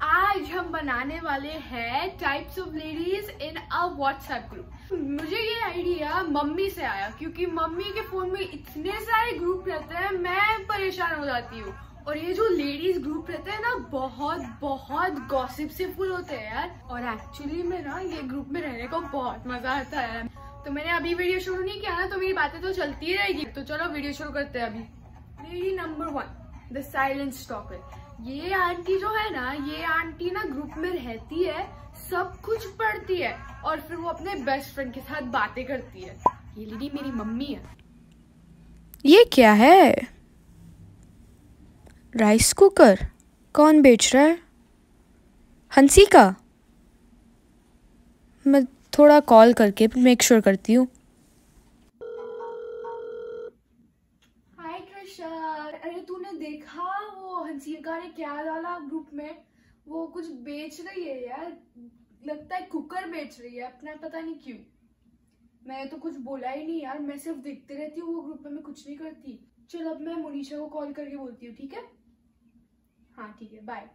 आज हम बनाने वाले हैं types of ladies in a WhatsApp group. मुझे ये आइडिया मम्मी से आया क्योंकि मम्मी के फोन में इतने सारे ग्रुप रहते हैं, मैं परेशान हो जाती हूँ। और ये जो लेडीज ग्रुप रहते हैं ना, बहुत बहुत गॉसिप से फुल होते हैं यार। और एक्चुअली में ना ये ग्रुप में रहने को बहुत मजा आता है। तो मैंने अभी वीडियो शुरू नहीं किया ना, तो मेरी बातें तो चलती ही रहेगी। तो चलो वीडियो शुरू करते हैं अभी। Lady number 1, the silent stalker. ये आंटी जो है ना, ये आंटी ना ग्रुप में रहती है, सब कुछ पढ़ती है और फिर वो अपने बेस्ट फ्रेंड के साथ बातें करती है। ये लेडी मेरी मम्मी है। ये क्या है? राइस कुकर कौन बेच रहा है? हंसी का? मैं थोड़ा कॉल करके मेक श्योर करती हूँ। हाय कृषा, अरे तूने देखा वो हंसिका ने क्या डाला ग्रुप में? वो कुछ बेच रही है यार, लगता है कुकर बेच रही है अपना, पता नहीं क्यों। मैंने तो कुछ बोला ही नहीं यार, मैं सिर्फ देखते रहती हूँ वो ग्रुप में, मैं कुछ नहीं करती। चल अब मैं मोनिशा को कॉल करके बोलती हूँ, ठीक है? हाँ ठीक है, बाय।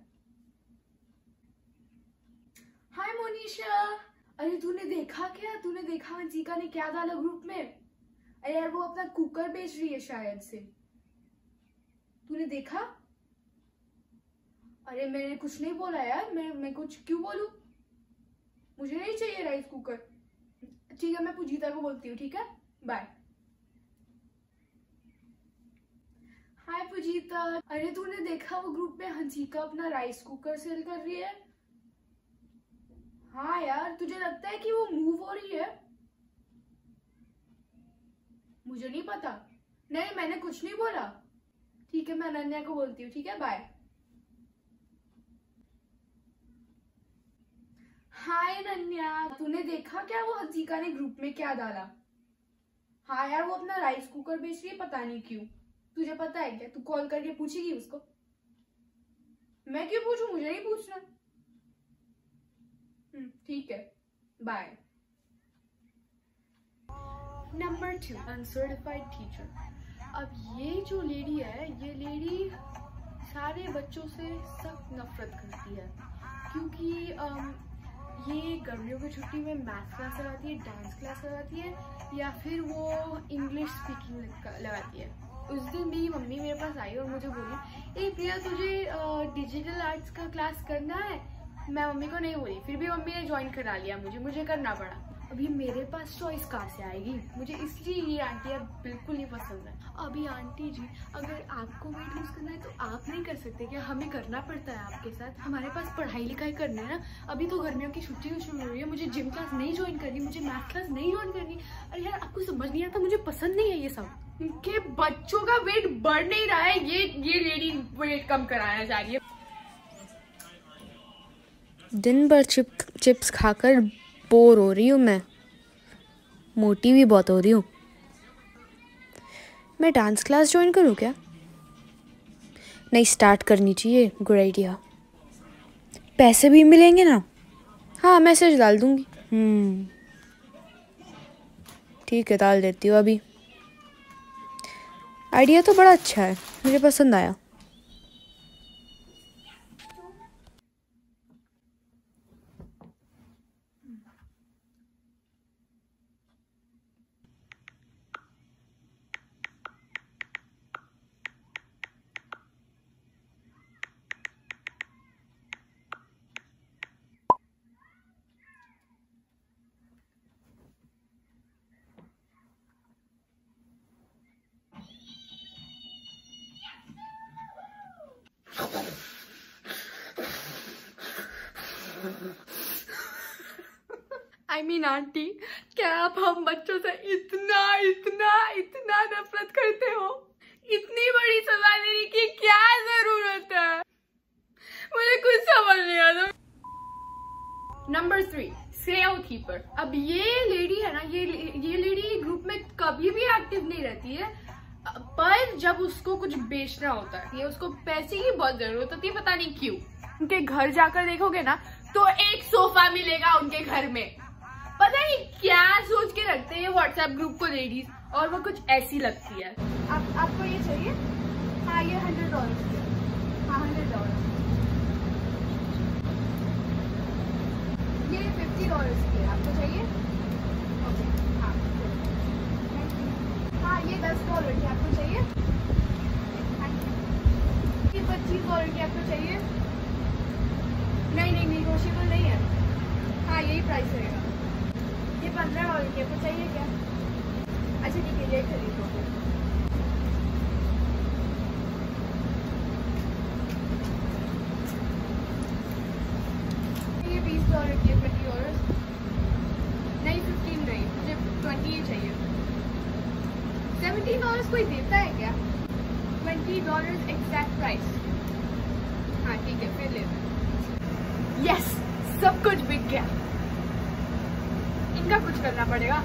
हाय मोनिशा, अरे तूने देखा क्या? तूने देखा हंसिका ने क्या डाला ग्रुप में? अरे यार वो अपना कुकर बेच रही है शायद से। तूने देखा? अरे मैंने कुछ नहीं बोला यार, मैं कुछ क्यों बोलूं? मुझे नहीं चाहिए राइस कुकर। ठीक है, मैं पूजिता को बोलती हूँ, ठीक है? बाय। हाय पूजिता, अरे तूने देखा वो ग्रुप में हंसिका अपना राइस कुकर सेल कर रही है? हाँ यार, तुझे लगता है कि वो मूव हो रही है? मुझे नहीं पता। नहीं, मैंने कुछ नहीं बोला। ठीक है, मैं अनन्या को बोलती हूँ, ठीक है? बाय। हाय अनन्या, तूने देखा क्या वो हंसिका ने ग्रुप में क्या डाला? हाँ यार, वो अपना राइस कुकर बेच रही है, पता नहीं क्यों। तुझे पता है क्या? तू कॉल करके पूछेगी उसको? मैं क्यों पूछूं? मुझे नहीं पूछना। ठीक है, बाय। Number 2, uncertified teacher. अब ये जो लेडी है, ये लेडी सारे बच्चों से सख्त नफरत करती है क्योंकि ये गर्मियों की छुट्टी में मैथ क्लास लगाती है, डांस क्लास लगाती है, या फिर वो इंग्लिश स्पीकिंग लगाती है। उस दिन मेरी मम्मी मेरे पास आई और मुझे बोली, ए प्रिया तुझे डिजिटल आर्ट्स का क्लास करना है? मैं मम्मी को नहीं बोली, फिर भी मम्मी ने ज्वाइन करा लिया, मुझे करना पड़ा। अभी मेरे पास चॉइस कहाँ से आएगी? मुझे इसलिए ये आंटी अब बिल्कुल नहीं पसंद है। अभी आंटी जी, अगर आपको वेट लूज करना है तो आप नहीं कर सकते क्या? हमें करना पड़ता है आपके साथ। हमारे पास पढ़ाई लिखाई करना है ना। अभी तो गर्मियों की छुट्टी शुरू हो रही है, मुझे जिम क्लास नहीं ज्वाइन करनी, मुझे मैथ क्लास नहीं ज्वाइन करनी। अरे यार, आपको समझ नहीं आता, मुझे पसंद नहीं है ये सब। इनके बच्चों का वेट बढ़ नहीं रहा है, ये लेडी वेट कम कराना चाह रही है। दिन भर चिप्स खाकर बोर हो रही हूँ मैं, मोटी भी बहुत हो रही हूँ। मैं डांस क्लास ज्वाइन करूँ क्या? नहीं, स्टार्ट करनी चाहिए, गुड आइडिया। पैसे भी मिलेंगे ना? हाँ, मैसेज डाल दूँगी। ठीक है, डाल देती हूँ अभी। आइडिया तो बड़ा अच्छा है, मुझे पसंद आया। I mean, आंटी, क्या आप हम बच्चों से इतना इतना इतना नफरत करते हो? इतनी बड़ी सजा देने की क्या जरूरत है? मुझे कुछ समझ नहीं आता। Number 3, save keeper. अब ये लेडी है ना, ये लेडी ग्रुप में कभी भी एक्टिव नहीं रहती है, पर जब उसको कुछ बेचना होता है, ये उसको पैसे की बहुत जरूरत होती है, पता नहीं क्यों। उनके घर जाकर देखोगे ना, तो एक सोफा मिलेगा उनके घर में। पता नहीं क्या सोच के रखते हैं व्हाट्सएप ग्रुप को लेडीज, और वो कुछ ऐसी लगती है। आपको ये चाहिए? हाँ, ये $100 की है। हाँ, $100। की आपको चाहिए? ये $25 की आपको चाहिए? नहीं, नेगोशिएबल नहीं है। हाँ, यही प्राइस रहेगा। ये $15 की आपको चाहिए क्या? अच्छा ठीक है, ये खरीद लो। ये $20 की है, $20 नहीं, 15 नहीं, मुझे 20 ही चाहिए। $17 कोई देता है क्या? $20 एग्जैक्ट प्राइस। हाँ ठीक है, फिर ले लो। यस, सब कुछ बिक गया। इनका कुछ करना पड़ेगा।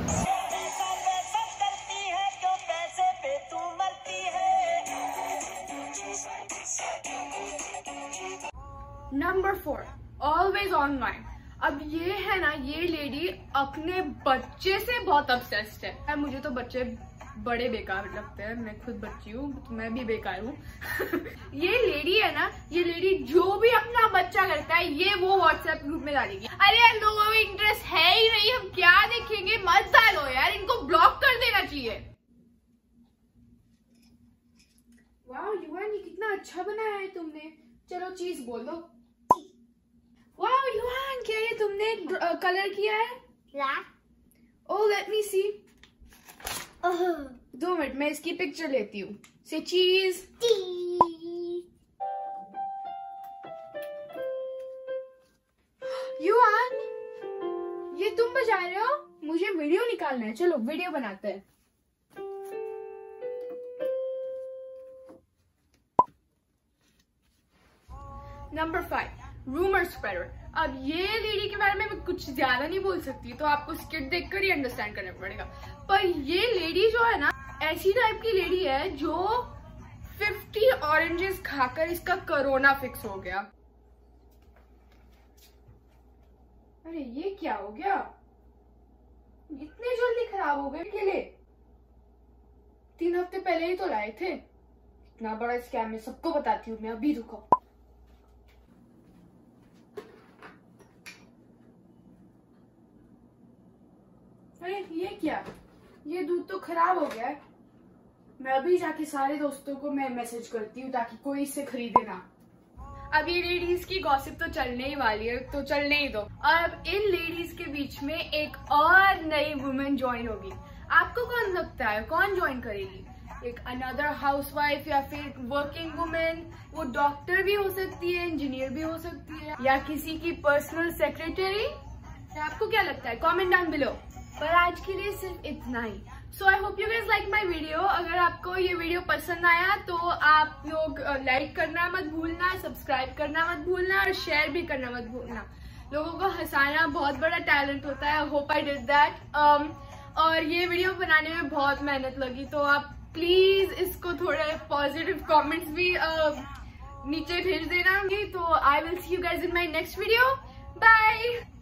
Number 4, always online. अब ये है ना, ये लेडी अपने बच्चे से बहुत obsessed है। मुझे तो बच्चे बड़े बेकार लगते हैं, मैं खुद बच्ची हूँ तो मैं भी बेकार हूँ। ये लेडी है ना, ये लेडी जो भी अपना बच्चा करता है ये वो व्हाट्सएप ग्रुप में डालेगी। अरे यार, लोगों को इंटरेस्ट है ही नहीं, हम क्या देखेंगे? मत डालो यार, इनको ब्लॉक कर देना चाहिए। वाह युवान, ये कितना अच्छा बनाया है तुमने। चलो चीज बोल दो। वाह युवान, क्या ये तुमने कलर किया है? ओह, लेट मी सी। 2 मिनट, मैं इसकी पिक्चर लेती हूँ। से चीज। युवान, ये तुम बजा रहे हो? मुझे वीडियो निकालना है, चलो वीडियो बनाते हैं। Number 5, rumour spreader. अब ये लेडी के बारे में मैं कुछ ज्यादा नहीं बोल सकती, तो आपको स्किट देखकर ही अंडरस्टैंड करना पड़ेगा। पर ये लेडी जो है ना, ऐसी टाइप की लेडी है जो 50 ऑरेंजेस खाकर इसका कोरोना फिक्स हो गया। अरे ये क्या हो गया? इतने जल्दी खराब हो गए केले? 3 हफ्ते पहले ही तो लाए थे। इतना बड़ा स्कैम है, सबको बताती हूँ मैं, अभी रुको। अरे ये क्या? ये दूध तो खराब हो गया है। मैं अभी जाके सारे दोस्तों को मैं मैसेज करती हूँ ताकि कोई इसे खरीदे ना। अब ये लेडीज की गॉसिप तो चलने ही वाली है, तो चलने ही दो। अब इन लेडीज के बीच में एक और नई वुमेन ज्वाइन होगी। आपको कौन लगता है कौन ज्वाइन करेगी? एक अनदर हाउसवाइफ या फिर वर्किंग वुमेन? वो डॉक्टर भी हो सकती है, इंजीनियर भी हो सकती है, या किसी की पर्सनल सेक्रेटरी। आपको क्या लगता है? Comment down below. पर आज के लिए सिर्फ इतना ही। So I hope you guys like my video. अगर आपको ये वीडियो पसंद आया तो आप लोग लाइक करना मत भूलना, सब्सक्राइब करना मत भूलना और शेयर भी करना मत भूलना। लोगों को हंसाना बहुत बड़ा टैलेंट होता है। Hope I did that. और ये वीडियो बनाने में बहुत मेहनत लगी, तो आप प्लीज इसको थोड़े पॉजिटिव कमेंट्स भी नीचे भेज देना। तो I will see you guys in my next video. Bye.